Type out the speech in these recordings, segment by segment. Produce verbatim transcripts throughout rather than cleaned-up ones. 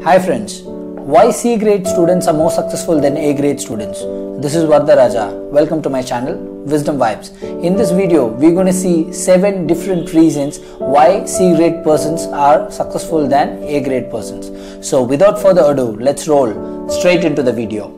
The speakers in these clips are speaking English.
Hi friends, why C grade students are more successful than A grade students? This is Vardha Raja. Welcome to my channel Wisdom Vibes. In this video, we're going to see seven different reasons why C grade persons are successful than A grade persons. So without further ado, let's roll straight into the video.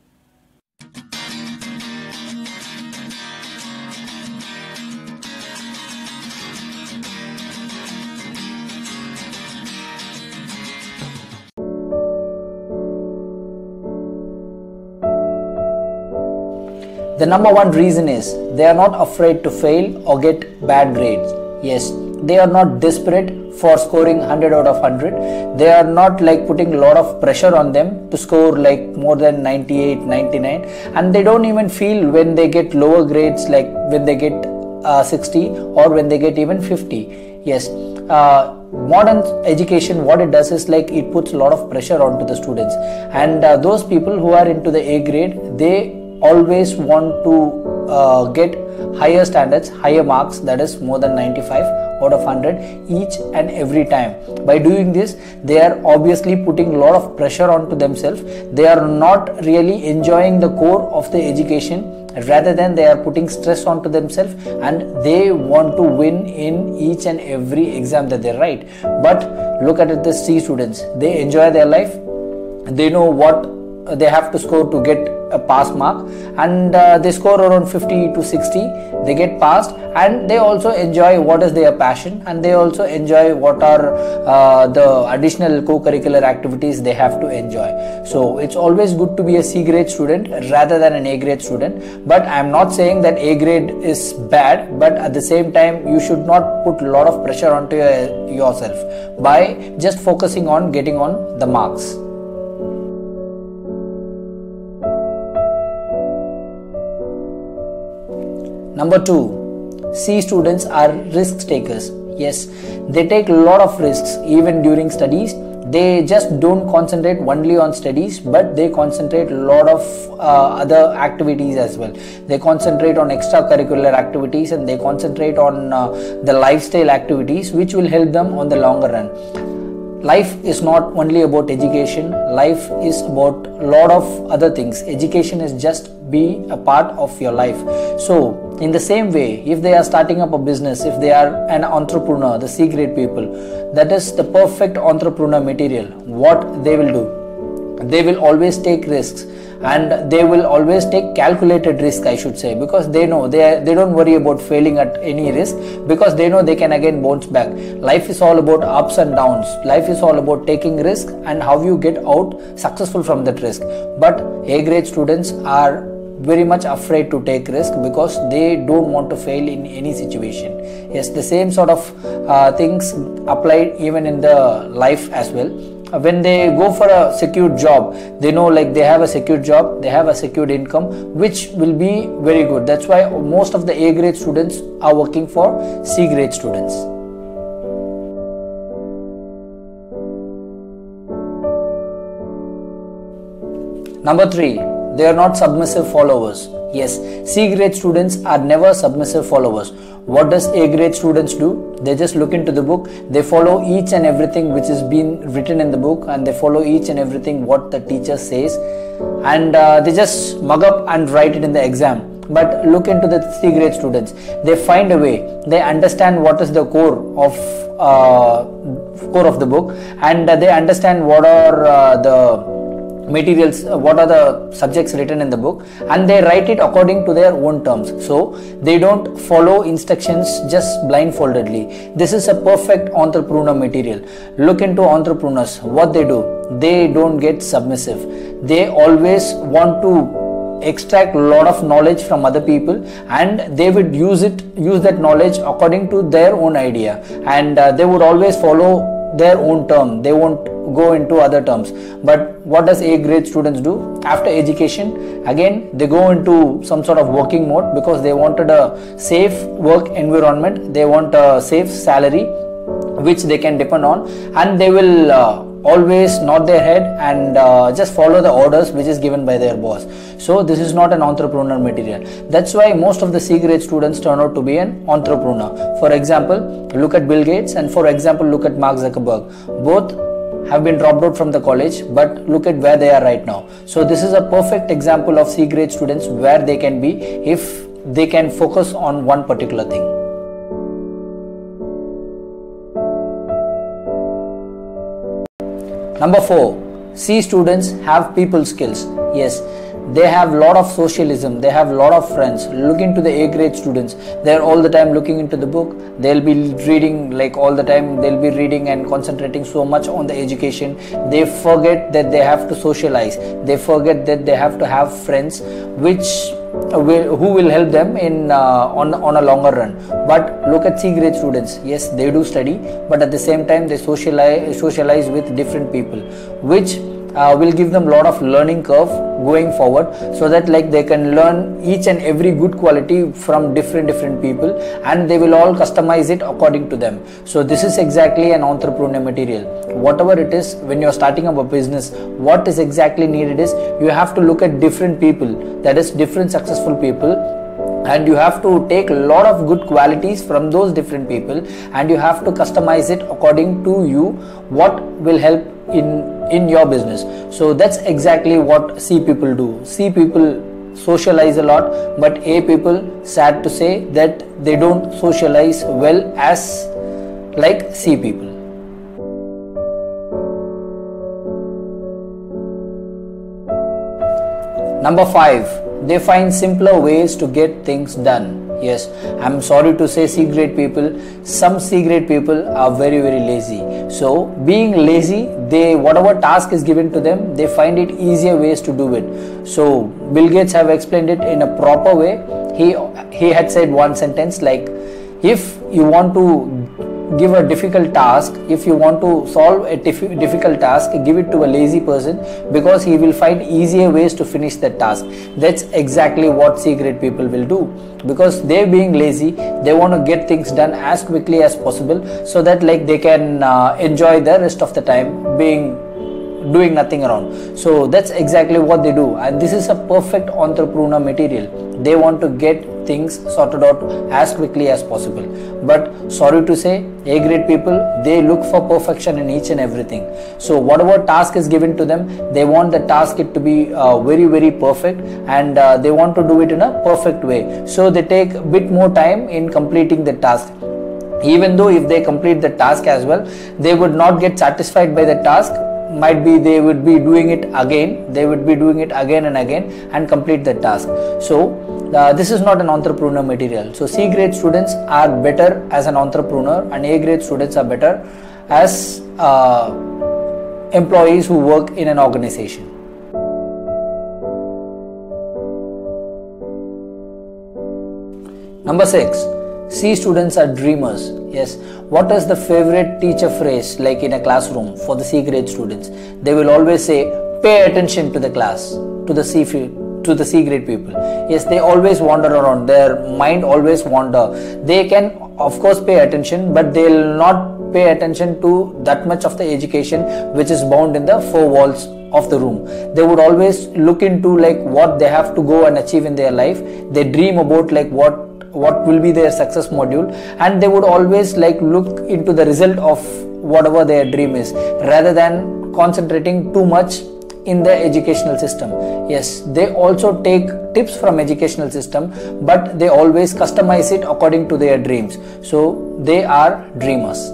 The number one reason is they are not afraid to fail or get bad grades. Yes, they are not desperate for scoring one hundred out of one hundred. They are not like putting a lot of pressure on them to score like more than ninety-eight, ninety-nine, and they don't even feel when they get lower grades, like when they get uh, sixty or when they get even fifty. Yes, uh, modern education, what it does is like it puts a lot of pressure onto the students, and uh, those people who are into the A grade, they always want to uh, get higher standards, higher marks, that is more than ninety-five out of one hundred each and every time. By doing this, they are obviously putting a lot of pressure onto themselves. They are not really enjoying the core of the education, rather than they are putting stress onto themselves, and they want to win in each and every exam that they write. But look at it, the C students, they enjoy their life. They know what they have to score to get a pass mark, and uh, they score around fifty to sixty, they get passed, and they also enjoy what is their passion, and they also enjoy what are uh, the additional co-curricular activities they have to enjoy. So it's always good to be a C grade student rather than an A grade student. But I'm not saying that A grade is bad, but at the same time you should not put a lot of pressure onto your, yourself by just focusing on getting on the marks. Number two, C students are risk takers. Yes, they take a lot of risks even during studies. They just don't concentrate only on studies, but they concentrate a lot of uh, other activities as well. They concentrate on extracurricular activities, and they concentrate on uh, the lifestyle activities, which will help them on the longer run. Life is not only about education. Life is about a lot of other things. Education is just be a part of your life. So in the same way, if they are starting up a business, if they are an entrepreneur, the C grade people, that is the perfect entrepreneur material. What they will do, they will always take risks, and they will always take calculated risk, I should say, because they know they they don't worry about failing at any risk, because they know they can again bounce back. Life is all about ups and downs. Life is all about taking risk and how you get out successful from that risk. But A grade students are very much afraid to take risk because they don't want to fail in any situation. Yes, the same sort of uh, things apply even in the life as well. When they go for a secured job, they know like they have a secured job, they have a secured income, which will be very good. That's why most of the A grade students are working for C grade students. Number three, they are not submissive followers. Yes, C grade students are never submissive followers. What does A grade students do? They just look into the book, they follow each and everything which is been written in the book, and they follow each and everything what the teacher says, and uh, they just mug up and write it in the exam. But look into the C grade students, they find a way, they understand what is the core of uh, core of the book, and uh, they understand what are uh, the materials, uh, what are the subjects written in the book, and they write it according to their own terms. So they don't follow instructions just blindfoldedly. This is a perfect entrepreneur material. Look into entrepreneurs, what they do, they don't get submissive. They always want to extract a lot of knowledge from other people, and they would use it use that knowledge according to their own idea, and uh, they would always follow their own term. They won't go into other terms. But what does A grade students do? After education, again they go into some sort of working mode, because they wanted a safe work environment, they want a safe salary which they can depend on, and they will uh, always nod their head and uh, just follow the orders which is given by their boss. So this is not an entrepreneur material. That's why most of the C grade students turn out to be an entrepreneur. For example, look at Bill Gates, and for example look at Mark Zuckerberg. Both have been dropped out from the college, but look at where they are right now. So this is a perfect example of C grade students where they can be if they can focus on one particular thing. Number four, C students have people skills. Yes, they have lot of socialism, they have lot of friends. Look into the A grade students, they're all the time looking into the book, they'll be reading like all the time, they'll be reading and concentrating so much on the education. They forget that they have to socialize, they forget that they have to have friends which will, who will help them in uh, on, on a longer run. But look at C grade students, yes, they do study, but at the same time they socialize, socialize with different people, which Uh, will give them a lot of learning curve going forward, so that like they can learn each and every good quality from different different people, and they will all customize it according to them. So this is exactly an entrepreneur material. Whatever it is, when you're starting up a business, what is exactly needed is you have to look at different people, that is different successful people, and you have to take a lot of good qualities from those different people, and you have to customize it according to you, what will help in in your business. So that's exactly what C people do. C people socialize a lot, but A people, sad to say, that they don't socialize well as like C people. Number five, they find simpler ways to get things done. Yes, I'm sorry to say, C grade people, some C grade people are very very lazy. So being lazy, they whatever task is given to them, they find it easier ways to do it. So Bill Gates have explained it in a proper way. He he had said one sentence like, if you want to give a difficult task, if you want to solve a diff- difficult task, give it to a lazy person, because he will find easier ways to finish that task. That's exactly what C grade people will do, because they being lazy, they want to get things done as quickly as possible, so that like they can uh, enjoy the rest of the time being doing nothing around. So that's exactly what they do, and this is a perfect entrepreneur material. They want to get things sorted out as quickly as possible. But sorry to say, A grade people, they look for perfection in each and everything. So whatever task is given to them, they want the task it to be uh, very very perfect, and uh, they want to do it in a perfect way. So they take a bit more time in completing the task. Even though if they complete the task as well, they would not get satisfied by the task. Might be they would be doing it again, they would be doing it again and again and complete the task. So uh, this is not an entrepreneur material. So C grade students are better as an entrepreneur, and A grade students are better as uh, employees who work in an organization. Number six, C students are dreamers. Yes, what is the favorite teacher phrase like in a classroom for the C grade students? They will always say, pay attention to the class, to the C to the C grade people. Yes, they always wander around, their mind always wander. They can of course pay attention, but they will not pay attention to that much of the education which is bound in the four walls of the room. They would always look into like what they have to go and achieve in their life. They dream about like what what will be their success module, and they would always like look into the result of whatever their dream is, rather than concentrating too much in the educational system. Yes, they also take tips from educational system, but they always customize it according to their dreams. So they are dreamers.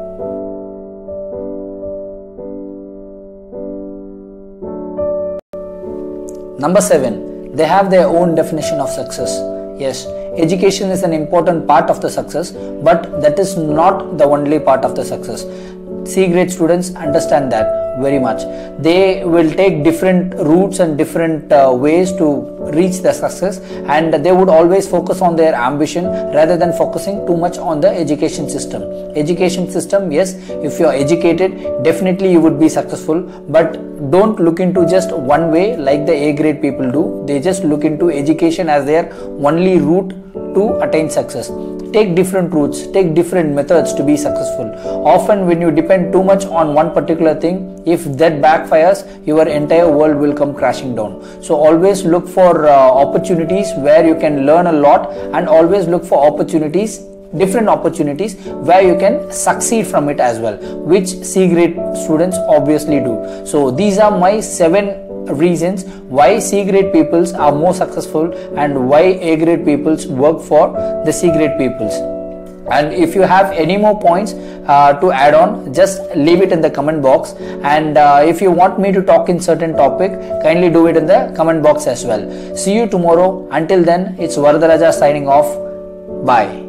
Number seven, they have their own definition of success. Yes, education is an important part of the success, but that is not the only part of the success. C grade students understand that very much. They will take different routes and different uh, ways to reach the success, and they would always focus on their ambition rather than focusing too much on the education system. Education system, yes, if you are educated, definitely you would be successful, but don't look into just one way like the A grade people do. They just look into education as their only route to attain success. Take different routes, take different methods to be successful. Often when you depend too much on one particular thing, if that backfires, your entire world will come crashing down. So always look for uh, opportunities where you can learn a lot, and always look for opportunities different opportunities where you can succeed from it as well, which C grade students obviously do. So these are my seven reasons why C grade peoples are more successful and why A grade peoples work for the C grade peoples. And if you have any more points uh, to add on, just leave it in the comment box. And uh, if you want me to talk in certain topic, kindly do it in the comment box as well. See you tomorrow. Until then, it's Varadaraja signing off. Bye.